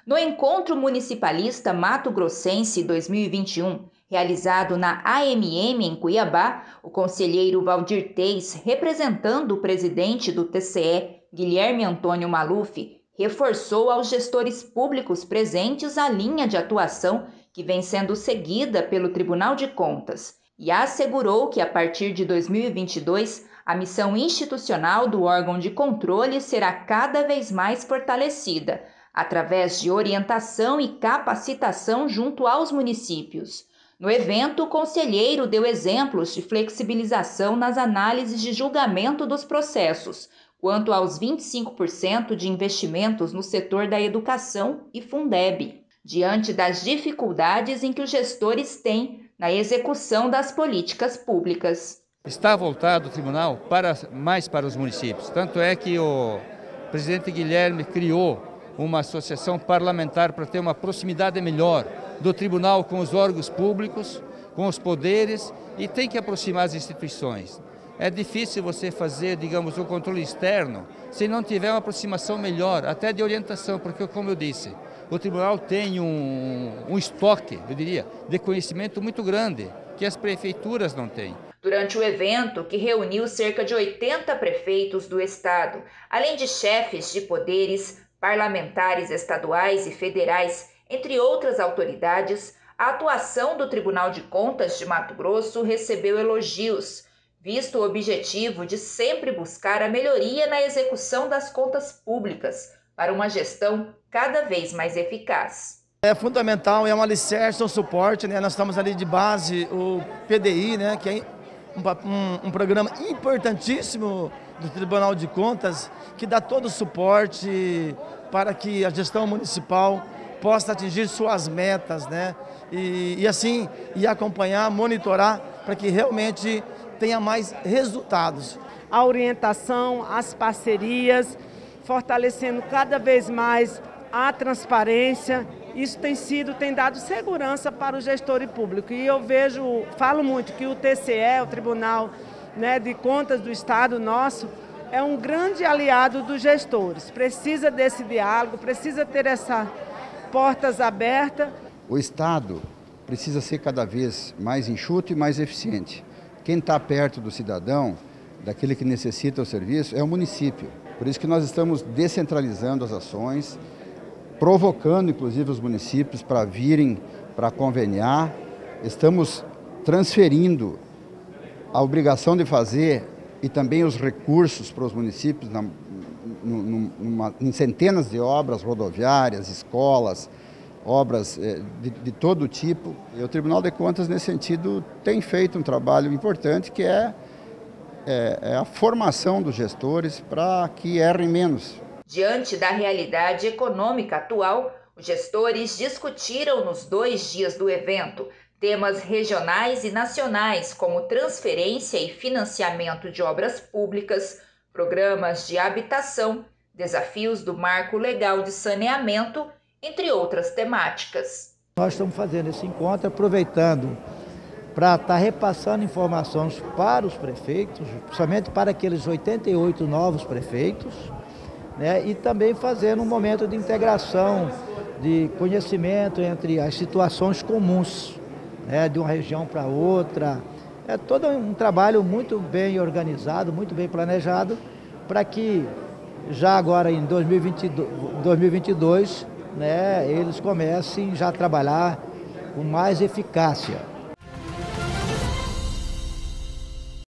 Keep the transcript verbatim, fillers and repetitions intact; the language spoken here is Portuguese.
No Encontro Municipalista Mato Grossense dois mil e vinte e um, realizado na A M M em Cuiabá, o conselheiro Valdir Teis, representando o presidente do T C E, Guilherme Antônio Maluf, reforçou aos gestores públicos presentes a linha de atuação que vem sendo seguida pelo Tribunal de Contas e assegurou que, a partir de dois mil e vinte e dois, a missão institucional do órgão de controle será cada vez mais fortalecida, através de orientação e capacitação junto aos municípios. No evento, o conselheiro deu exemplos de flexibilização nas análises de julgamento dos processos, quanto aos vinte e cinco por cento de investimentos no setor da educação e Fundeb, diante das dificuldades em que os gestores têm na execução das políticas públicas. Está voltado o tribunal para, mais para os municípios. Tanto é que o presidente Guilherme criou uma associação parlamentar para ter uma proximidade melhor do tribunal com os órgãos públicos, com os poderes, e tem que aproximar as instituições. É difícil você fazer, digamos, um controle externo se não tiver uma aproximação melhor, até de orientação, porque, como eu disse, o tribunal tem um, um estoque, eu diria, de conhecimento muito grande, que as prefeituras não têm. Durante o evento, que reuniu cerca de oitenta prefeitos do estado, além de chefes de poderes, parlamentares estaduais e federais, entre outras autoridades, a atuação do Tribunal de Contas de Mato Grosso recebeu elogios, visto o objetivo de sempre buscar a melhoria na execução das contas públicas para uma gestão cada vez mais eficaz. É fundamental, é um alicerce, um suporte, né? Nós estamos ali de base, o P D I, né? Que é um, um, um programa importantíssimo do Tribunal de Contas, que dá todo o suporte para que a gestão municipal possa atingir suas metas, né? E, e assim, e acompanhar, monitorar, para que realmente tenha mais resultados. A orientação, as parcerias, fortalecendo cada vez mais a transparência, isso tem sido, tem dado segurança para o gestor público. E eu vejo, falo muito que o T C E, o Tribunal, né, de Contas do Estado nosso, é um grande aliado dos gestores. Precisa desse diálogo, precisa ter essas portas abertas. O Estado precisa ser cada vez mais enxuto e mais eficiente. Quem está perto do cidadão, daquele que necessita o serviço, é o município. Por isso que nós estamos descentralizando as ações, provocando inclusive os municípios para virem para conveniar. Estamos transferindo a obrigação de fazer e também os recursos para os municípios na, numa, em centenas de obras rodoviárias, escolas, obras eh, de, de todo tipo. E o Tribunal de Contas, nesse sentido, tem feito um trabalho importante, que é, é, é a formação dos gestores para que errem menos. Diante da realidade econômica atual, os gestores discutiram nos dois dias do evento temas regionais e nacionais, como transferência e financiamento de obras públicas, programas de habitação, desafios do marco legal de saneamento, entre outras temáticas. Nós estamos fazendo esse encontro aproveitando para estar repassando informações para os prefeitos, principalmente para aqueles oitenta e oito novos prefeitos, né, e também fazendo um momento de integração, de conhecimento entre as situações comuns, né, de uma região para outra. É todo um trabalho muito bem organizado, muito bem planejado, para que já agora em dois mil e vinte e dois, né, eles comecem já a trabalhar com mais eficácia.